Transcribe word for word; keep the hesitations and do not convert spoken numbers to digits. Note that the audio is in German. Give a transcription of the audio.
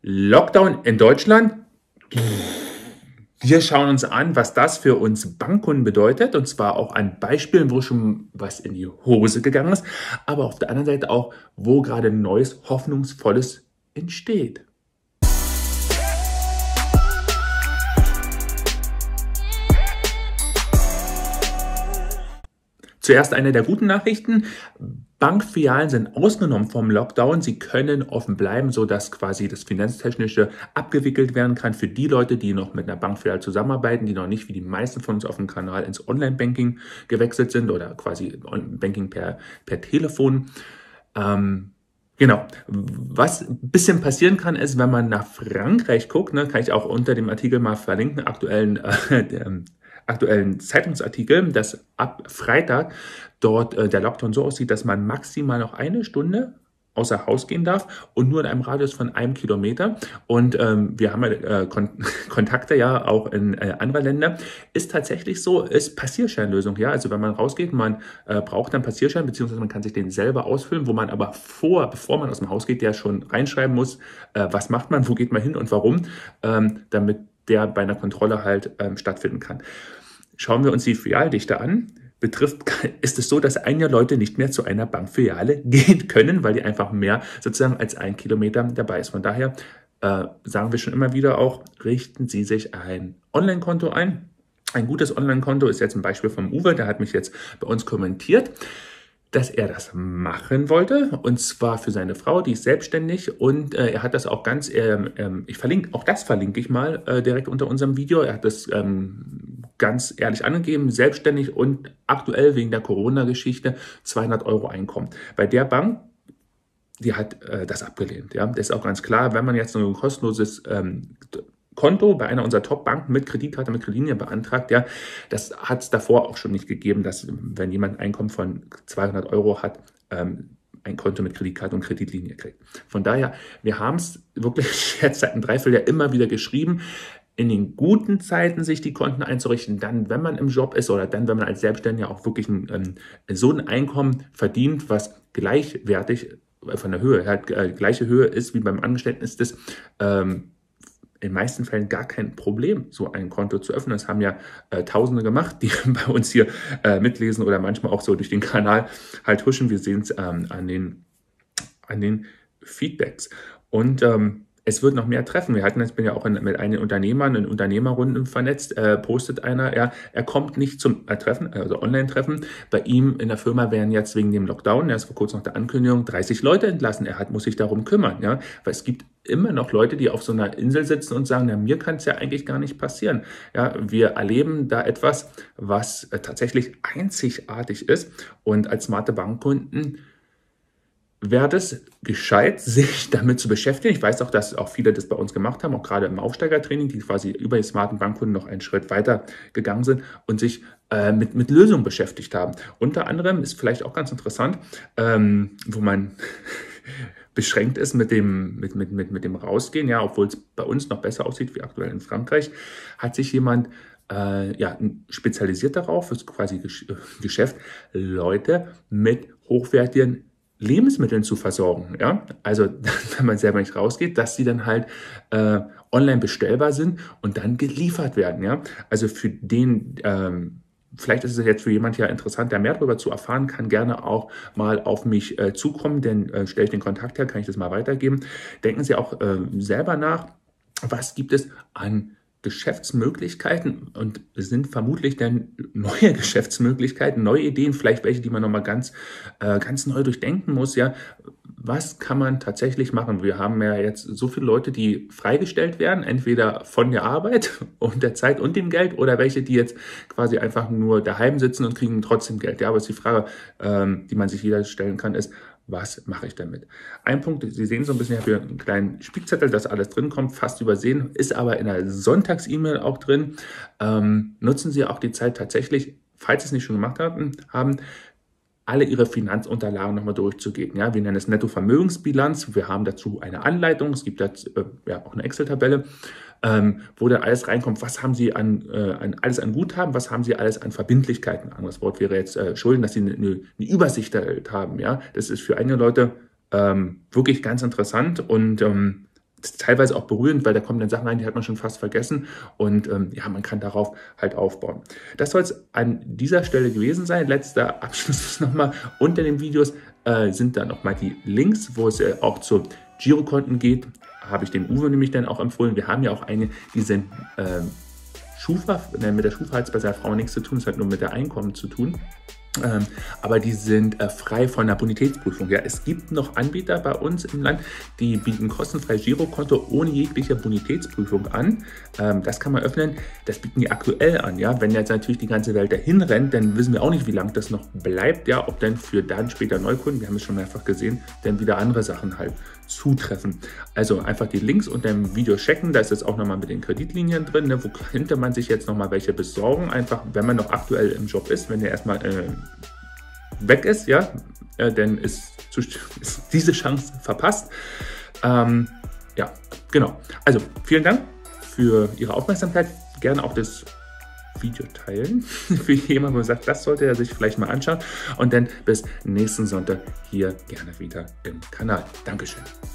Lockdown in Deutschland. Wir schauen uns an, was das für uns Bankkunden bedeutet, und zwar auch an Beispielen, wo schon was in die Hose gegangen ist, aber auf der anderen Seite auch, wo gerade Neues, Hoffnungsvolles entsteht. Zuerst eine der guten Nachrichten. Bankfilialen sind ausgenommen vom Lockdown. Sie können offen bleiben, sodass quasi das Finanztechnische abgewickelt werden kann für die Leute, die noch mit einer Bankfiliale zusammenarbeiten, die noch nicht wie die meisten von uns auf dem Kanal ins Online-Banking gewechselt sind oder quasi Banking per, per Telefon. Ähm, Genau. Was ein bisschen passieren kann, ist, wenn man nach Frankreich guckt, ne, kann ich auch unter dem Artikel mal verlinken, aktuellen, äh, der, aktuellen Zeitungsartikel, dass ab Freitag dort äh, der Lockdown so aussieht, dass man maximal noch eine Stunde außer Haus gehen darf und nur in einem Radius von einem Kilometer. Und ähm, wir haben ja äh, Kon Kontakte ja auch in äh, andere Länder. Ist tatsächlich so, ist Passierscheinlösung. Ja, also wenn man rausgeht, man äh, braucht dann Passierschein, beziehungsweise man kann sich den selber ausfüllen, wo man aber vor, bevor man aus dem Haus geht, ja schon reinschreiben muss, äh, was macht man, wo geht man hin und warum, ähm, damit der bei einer Kontrolle halt ähm, stattfinden kann. Schauen wir uns die Filialdichte an. Betrifft, ist es so, dass einige Leute nicht mehr zu einer Bankfiliale gehen können, weil die einfach mehr sozusagen als ein Kilometer dabei ist. Von daher äh, sagen wir schon immer wieder auch, richten Sie sich ein Online-Konto ein. Ein gutes Online-Konto ist jetzt ein Beispiel vom Uwe, der hat mich jetzt bei uns kommentiert, dass er das machen wollte, und zwar für seine Frau, die ist selbstständig, und äh, er hat das auch ganz, ähm, ähm, ich verlinke, auch das verlinke ich mal äh, direkt unter unserem Video, er hat das ähm, ganz ehrlich angegeben, selbstständig und aktuell wegen der Corona-Geschichte zweihundert Euro Einkommen. Bei der Bank, die hat äh, das abgelehnt, ja, das ist auch ganz klar, wenn man jetzt ein kostenloses ähm, Konto bei einer unserer Top-Banken mit Kreditkarte, mit Kreditlinie beantragt, ja, das hat es davor auch schon nicht gegeben, dass, wenn jemand ein Einkommen von zweihundert Euro hat, ähm, ein Konto mit Kreditkarte und Kreditlinie kriegt. Von daher, wir haben es wirklich jetzt seit einem Dreivierteljahr immer wieder geschrieben, in den guten Zeiten sich die Konten einzurichten, dann, wenn man im Job ist oder dann, wenn man als Selbstständiger auch wirklich ein, ähm, so ein Einkommen verdient, was gleichwertig von der Höhe, halt, äh, gleiche Höhe ist wie beim Angestellten, ist das ähm, in den meisten Fällen gar kein Problem, so ein Konto zu öffnen. Das haben ja äh, Tausende gemacht, die bei uns hier äh, mitlesen oder manchmal auch so durch den Kanal halt huschen. Wir sehen es ähm, an den, an den Feedbacks. Und ähm, es wird noch mehr treffen. Wir hatten, ich bin ja auch in, mit einigen Unternehmern in Unternehmerrunden vernetzt, äh, postet einer, er, er kommt nicht zum äh, Treffen, also Online-Treffen. Bei ihm in der Firma werden jetzt wegen dem Lockdown, er ist vor kurzem nach der Ankündigung, dreißig Leute entlassen. Er hat, muss sich darum kümmern, ja, weil es gibt immer noch Leute, die auf so einer Insel sitzen und sagen, na, mir kann es ja eigentlich gar nicht passieren. Ja, wir erleben da etwas, was äh, tatsächlich einzigartig ist, und als smarte Bankkunden wäre es gescheit, sich damit zu beschäftigen. Ich weiß auch, dass auch viele das bei uns gemacht haben, auch gerade im Aufsteigertraining, die quasi über die smarten Bankkunden noch einen Schritt weiter gegangen sind und sich äh, mit, mit Lösungen beschäftigt haben. Unter anderem ist vielleicht auch ganz interessant, ähm, wo man beschränkt ist mit dem, mit, mit, mit, mit dem Rausgehen, ja, obwohl es bei uns noch besser aussieht wie aktuell in Frankreich, hat sich jemand äh, ja, spezialisiert darauf, ist quasi Geschäft, Leute mit hochwertigen Lebensmitteln zu versorgen, ja, also wenn man selber nicht rausgeht, dass sie dann halt äh, online bestellbar sind und dann geliefert werden, ja, also für den, ähm, vielleicht ist es jetzt für jemand ja interessant, der mehr darüber zu erfahren, kann gerne auch mal auf mich äh, zukommen, denn äh, stelle ich den Kontakt her, kann ich das mal weitergeben. Denken Sie auch äh, selber nach, was gibt es an Geschäftsmöglichkeiten, und es sind vermutlich dann neue Geschäftsmöglichkeiten, neue Ideen, vielleicht welche, die man nochmal ganz, äh, ganz neu durchdenken muss, ja. Was kann man tatsächlich machen? Wir haben ja jetzt so viele Leute, die freigestellt werden, entweder von der Arbeit und der Zeit und dem Geld, oder welche, die jetzt quasi einfach nur daheim sitzen und kriegen trotzdem Geld. Ja, aber es ist die Frage, ähm, die man sich jeder stellen kann, ist, was mache ich damit? Ein Punkt, Sie sehen so ein bisschen, ich habe hier einen kleinen Spickzettel, dass alles drin kommt, fast übersehen, ist aber in der Sonntags-E-Mail auch drin. Ähm, nutzen Sie auch die Zeit tatsächlich, falls Sie es nicht schon gemacht haben, haben alle Ihre Finanzunterlagen nochmal durchzugehen. Ja, wir nennen es Nettovermögensbilanz. Wir haben dazu eine Anleitung. Es gibt dazu, äh, ja, auch eine Excel-Tabelle, ähm, wo da alles reinkommt. Was haben Sie an, äh, an alles an Guthaben? Was haben Sie alles an Verbindlichkeiten? Ein anderes Wort wäre jetzt äh, Schulden, dass Sie eine, eine Übersicht halt haben. Ja, das ist für einige Leute ähm, wirklich ganz interessant, und ähm, teilweise auch berührend, weil da kommen dann Sachen rein, die hat man schon fast vergessen und ähm, ja, man kann darauf halt aufbauen. Das soll es an dieser Stelle gewesen sein. Letzter Abschluss nochmal. Unter den Videos äh, sind dann nochmal die Links, wo es äh, auch zu Girokonten geht. Habe ich dem Uwe nämlich dann auch empfohlen. Wir haben ja auch eine, die sind äh, Schufa, äh, mit der Schufa hat es bei seiner Frau nichts zu tun, es hat nur mit der Einkommen zu tun. Ähm, aber die sind äh, frei von der Bonitätsprüfung. Ja, es gibt noch Anbieter bei uns im Land, die bieten kostenfrei Girokonto ohne jegliche Bonitätsprüfung an. Ähm, das kann man öffnen. Das bieten die aktuell an. Ja, wenn jetzt natürlich die ganze Welt dahin rennt, dann wissen wir auch nicht, wie lange das noch bleibt. Ja, ob dann für dann später Neukunden, wir haben es schon mehrfach gesehen, dann wieder andere Sachen halt zutreffen. Also einfach die Links unter dem Video checken. Da ist es auch nochmal mit den Kreditlinien drin. Ne? Wo könnte man sich jetzt nochmal welche besorgen? Einfach, wenn man noch aktuell im Job ist, wenn der erstmal äh, weg ist, ja, äh, dann ist, ist diese Chance verpasst. Ähm, ja, genau. Also vielen Dank für Ihre Aufmerksamkeit. Gerne auch das Video teilen für jemanden, der sagt, das sollte er sich vielleicht mal anschauen. Und dann bis nächsten Sonntag hier gerne wieder im Kanal. Dankeschön.